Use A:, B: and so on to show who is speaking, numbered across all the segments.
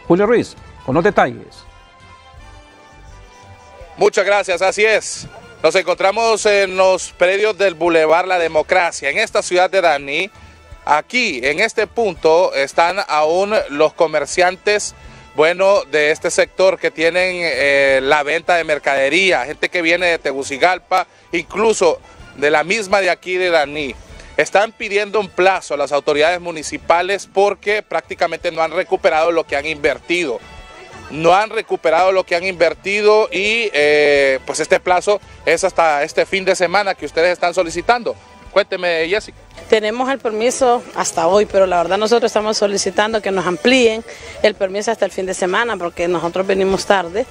A: Julio Ruiz, con los detalles.
B: Muchas gracias, así es. Nos encontramos en los predios del Boulevard La Democracia, en esta ciudad de Dani. Aquí, en este punto, están aún los comerciantes, de este sector que tienen la venta de mercadería, gente que viene de Tegucigalpa, incluso de la misma de aquí de Dani. Están pidiendo un plazo a las autoridades municipales porque prácticamente no han recuperado lo que han invertido. No han recuperado lo que han invertido y pues este plazo es hasta este fin de semana que ustedes están solicitando. Cuénteme, Jessica.
C: Tenemos el permiso hasta hoy, pero la verdad nosotros estamos solicitando que nos amplíen el permiso hasta el fin de semana porque nosotros venimos tarde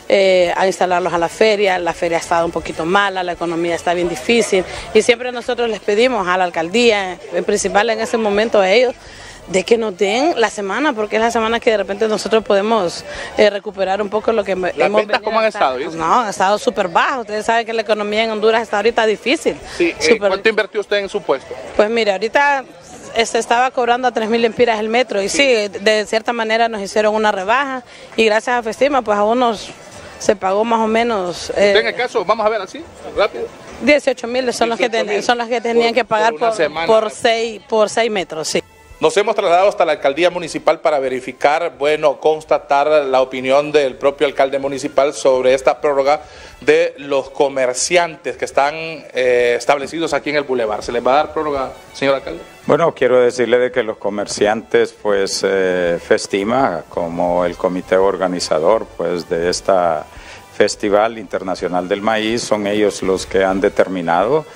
C: a instalarlos a la feria ha estado un poquito mala, la economía está bien difícil y siempre nosotros les pedimos a la alcaldía, en principal en ese momento a ellos, de que nos den la semana, porque es la semana que de repente nosotros podemos recuperar un poco lo que hemos venido.
B: ¿Las ventas cómo han estado?
C: No, han estado súper bajos. Ustedes saben que la economía en Honduras está ahorita difícil.
B: Sí, ¿cuánto invirtió usted en su puesto?
C: Pues mire, ahorita se estaba cobrando a 3.000 lempiras el metro y sí, de cierta manera nos hicieron una rebaja y gracias a Festima pues a unos se pagó más o menos...
B: en el caso, vamos a ver así, rápido.
C: 18.000 son los que tenían que pagar por 6 metros, sí.
B: Nos hemos trasladado hasta la alcaldía municipal para verificar, constatar la opinión del propio alcalde municipal sobre esta prórroga de los comerciantes que están establecidos aquí en el bulevar. ¿Se les va a dar prórroga, señor alcalde?
D: Bueno, quiero decirle de que los comerciantes, pues, Festima, como el comité organizador, pues, de esta Festival Internacional del Maíz, son ellos los que han determinado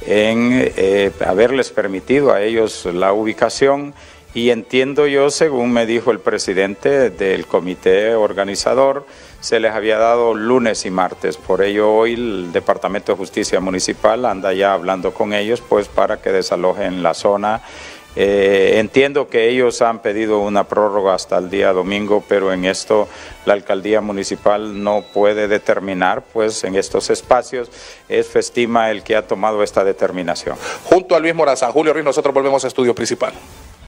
D: en haberles permitido a ellos la ubicación y entiendo yo, según me dijo el presidente del comité organizador, se les había dado lunes y martes, por ello hoy el Departamento de Justicia Municipal anda ya hablando con ellos pues para que desalojen la zona. Entiendo que ellos han pedido una prórroga hasta el día domingo, pero en esto la alcaldía municipal no puede determinar, pues en estos espacios es Festima el que ha tomado esta determinación.
B: Junto a Luis Morazán, Julio Ruiz, nosotros volvemos a Estudio Principal.